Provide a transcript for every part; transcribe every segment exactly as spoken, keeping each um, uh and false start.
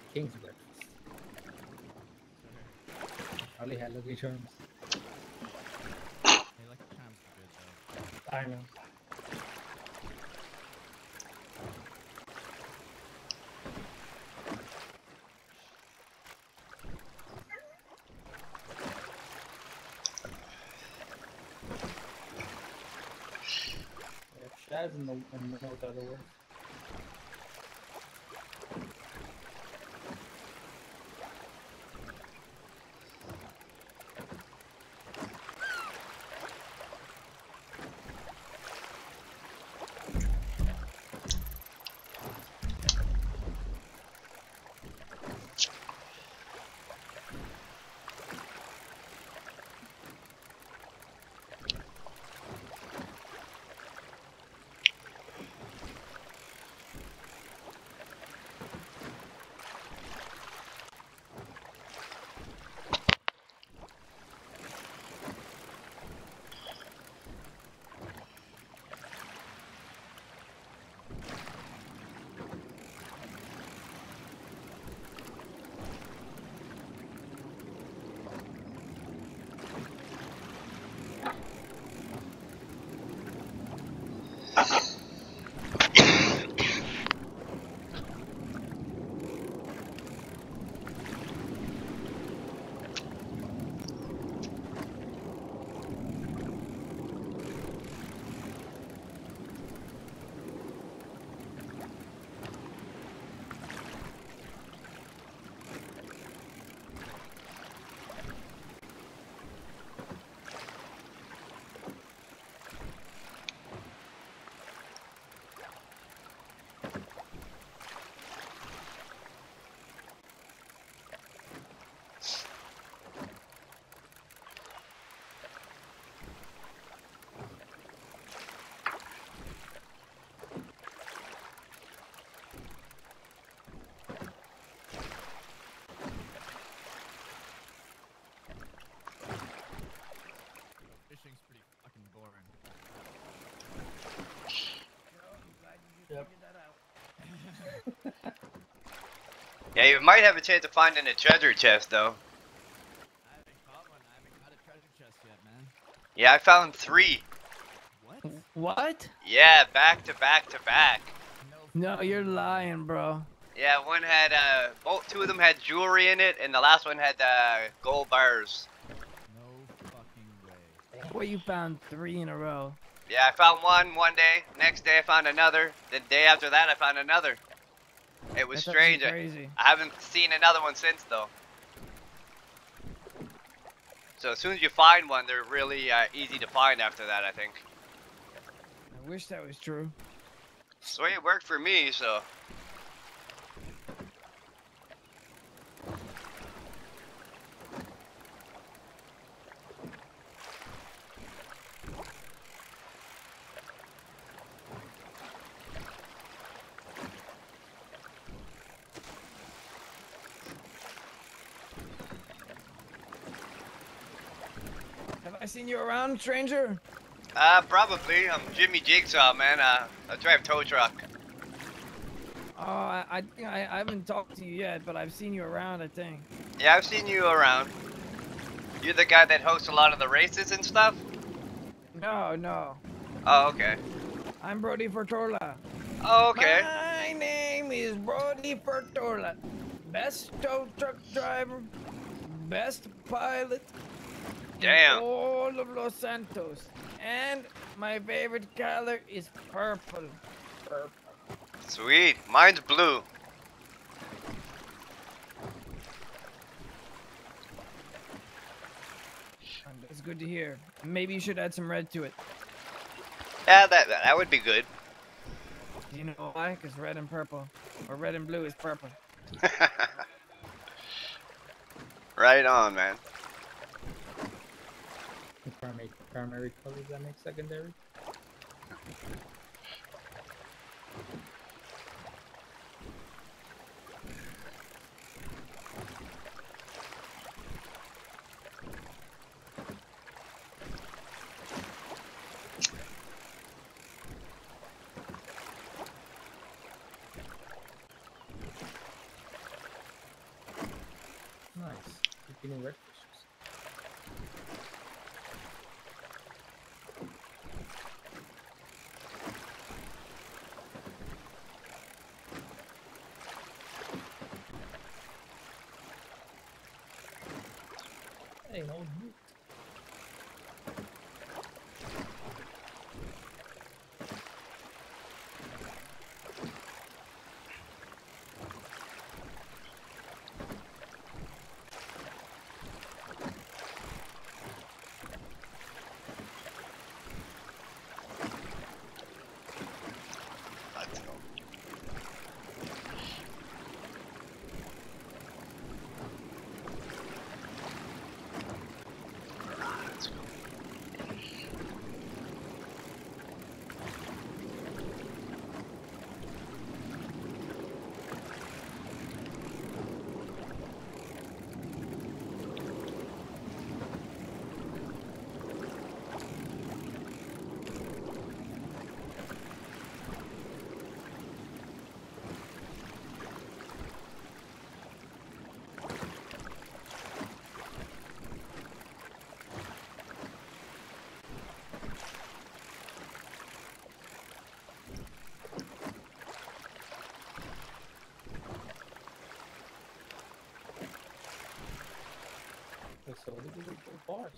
King's breakfast. Only had Lucky Charms. Hey, Lucky Charms are good though. I know. Yeah, Shaz and the and the note other words. Fishing's pretty fucking boring. Yep. Yeah, you might have a chance of finding a treasure chest though. I haven't caught one. I haven't caught a treasure chest yet, man. Yeah, I found three. What? What? Yeah, back to back to back. No. No, you're lying, bro. Yeah, one had uh, both two of them had jewelry in it, and the last one had uh, gold bars. No fucking way. Well, you found three in a row. Yeah, I found one one day. Next day I found another. The day after that I found another. It was That's actually strange. I, crazy. I haven't seen another one since though. So as soon as you find one, they're really uh, easy to find after that, I think. I wish that was true. That's the way it worked for me, so. Have I seen you around, stranger? Uh, probably. I'm Jimmy Jigsaw, man. Uh, I drive tow truck. Oh, I, I, think I, I haven't talked to you yet, but I've seen you around, I think. Yeah, I've seen you around. You're the guy that hosts a lot of the races and stuff? No, no. Oh, okay. I'm Brody Fertola. Oh, okay. My name is Brody Fertola. Best tow truck driver, best pilot Damn. in all of Los Santos. And my favorite color is purple. Purple. Sweet. Mine's blue. That's good to hear. Maybe you should add some red to it. Yeah, that that would be good. Do you know why? Because red and purple, or red and blue is purple. Right on, man. The primary, primary colors that make secondary. Nice. Keeping red fishes. Hey, no meat. Let's go. Let's go. Wait, so what did we do bars?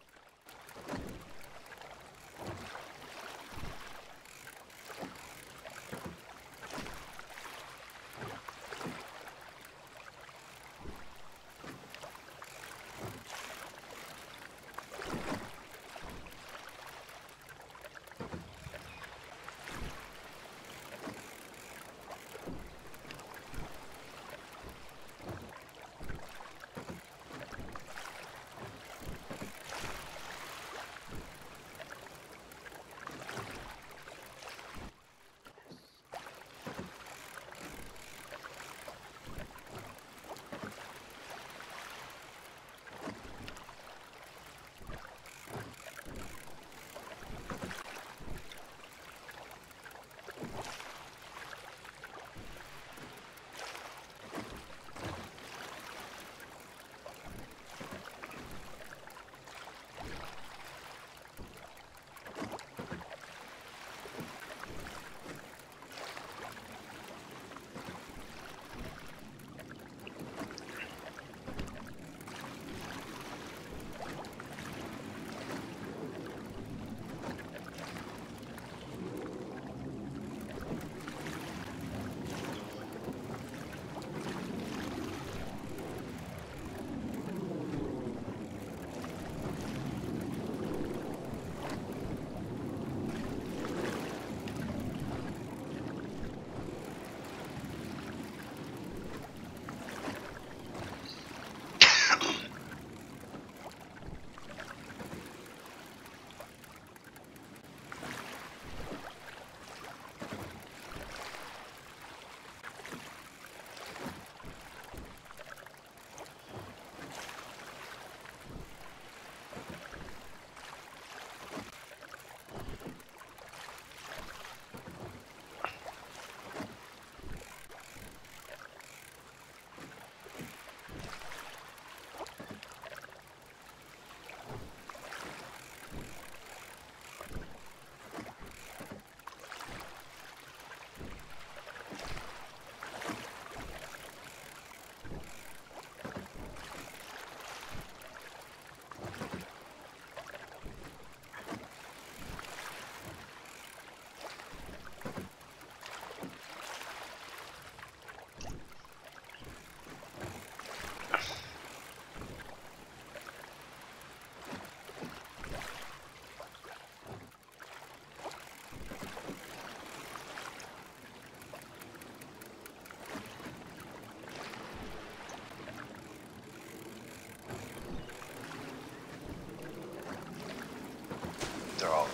They're all.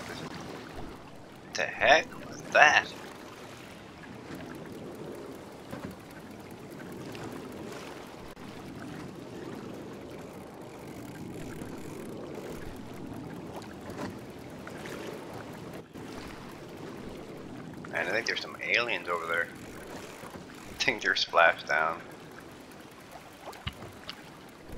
What the heck was that? Man, I think there's some aliens over there. I think they're splashed down.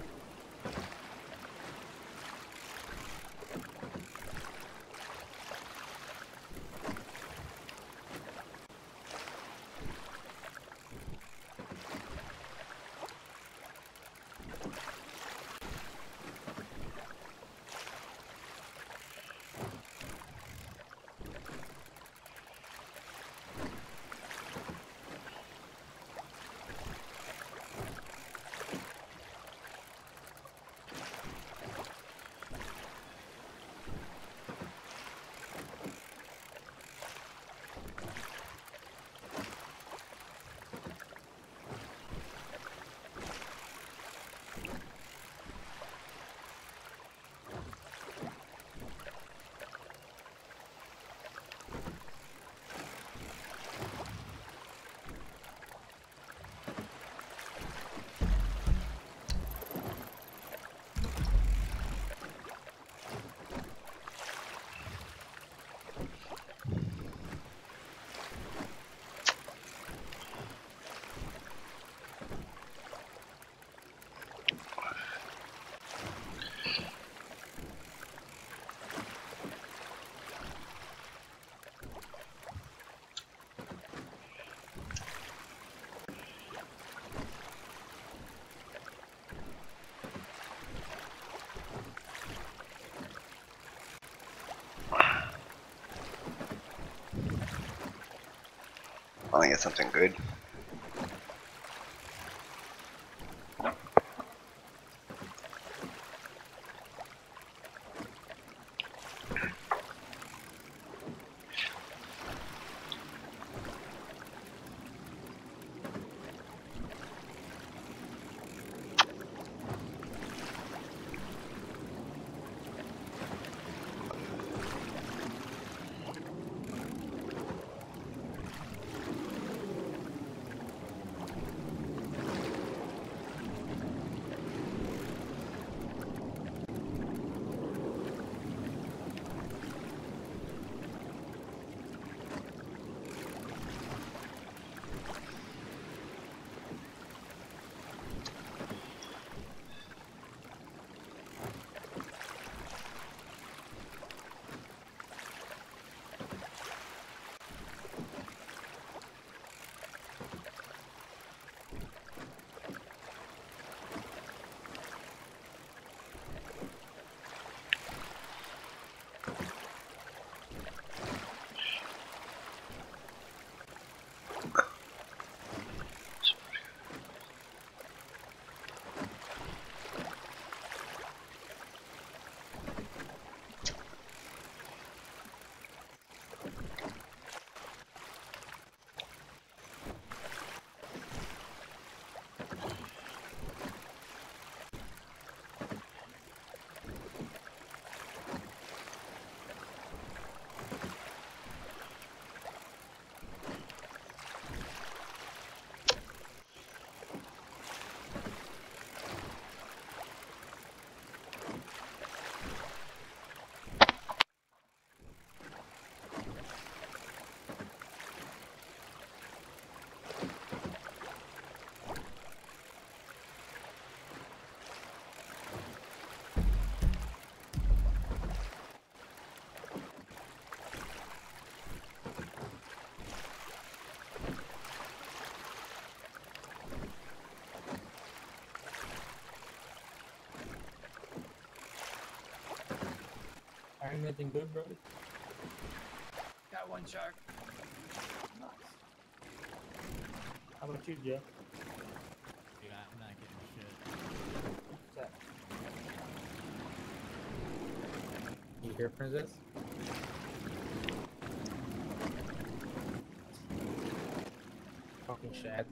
finally get something good. Find anything good, brother? Got one shark. Nice. How about you, Joe? Dude, I'm not getting shit. What's that? You hear, Princess? Fucking shads.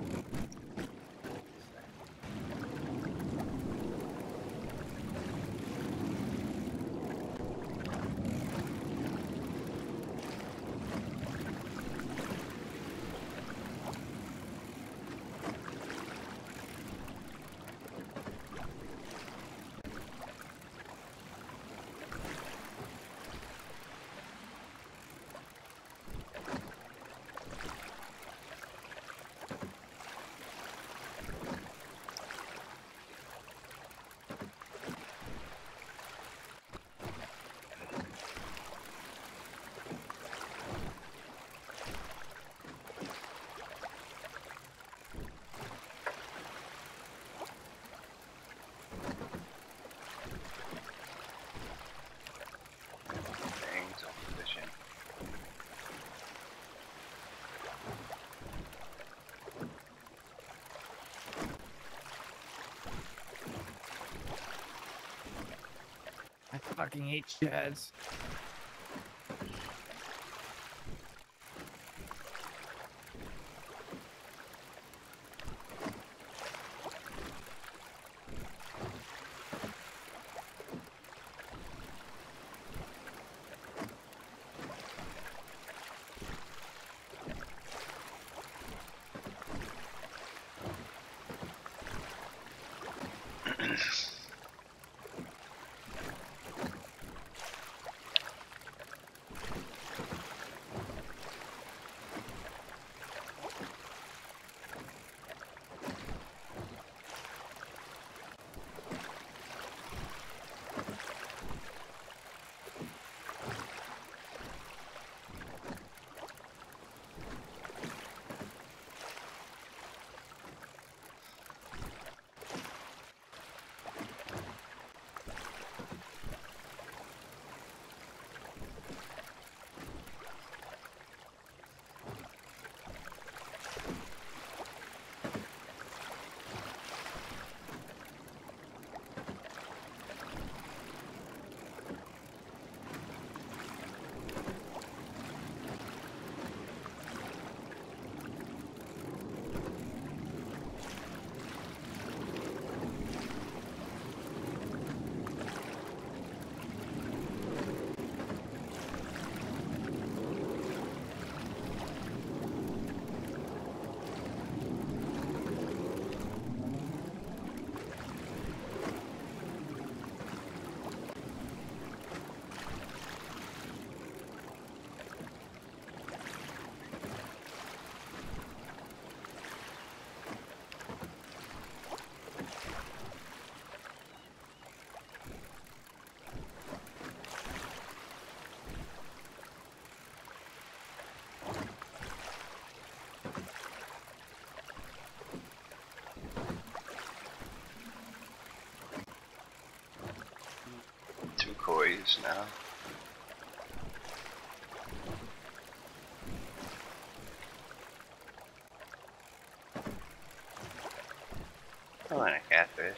I fucking hate shads. boys now. Oh, and a catfish.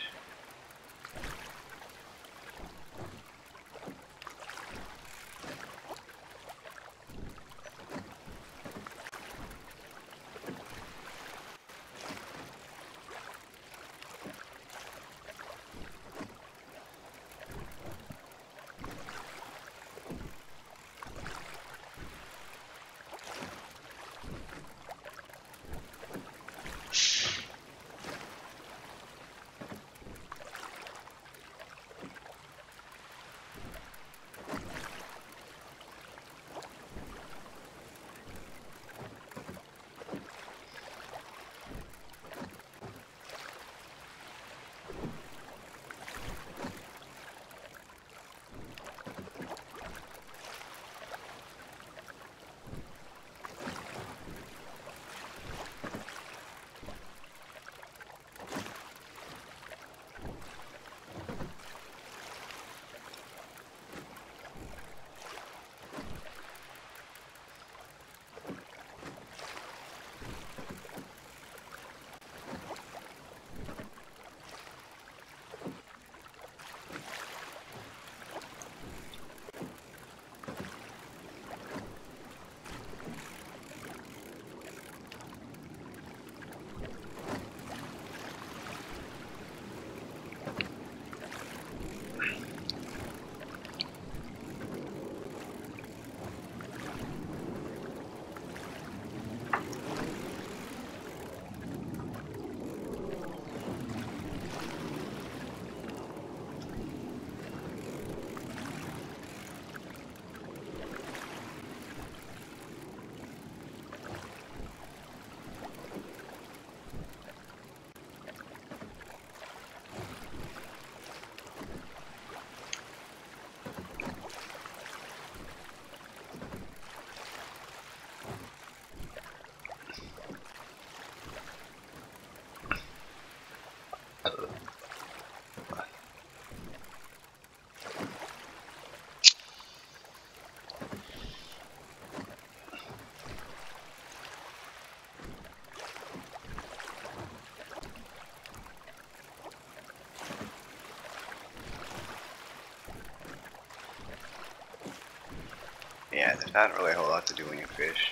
Yeah, there's not really a whole lot to do when you fish.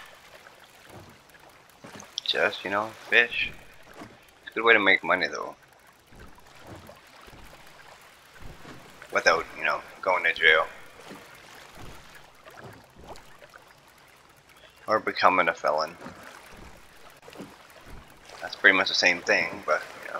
Just, you know, fish. It's a good way to make money though. Without, you know, going to jail. Or becoming a felon. That's pretty much the same thing, but, you know.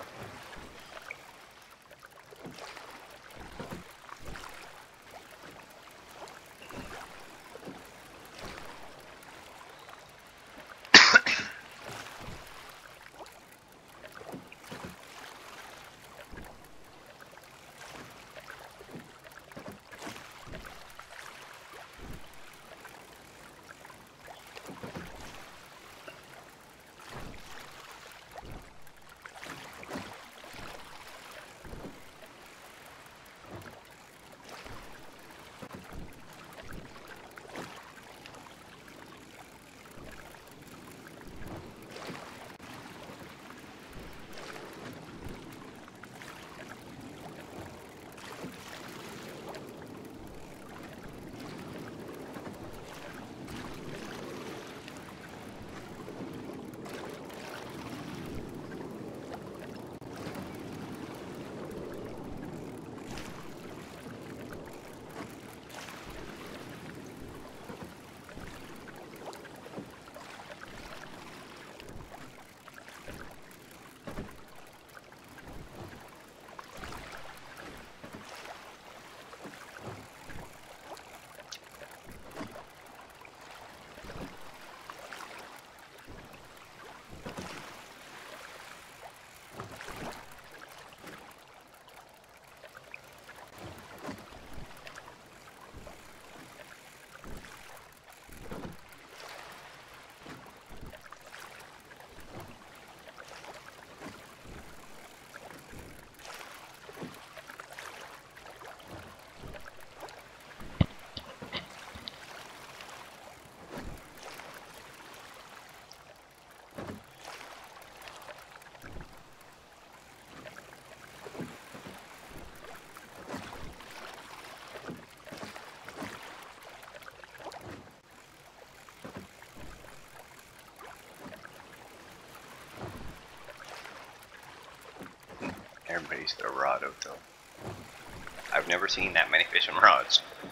Everybody's got a rod out though. I've never seen that many fishing rods.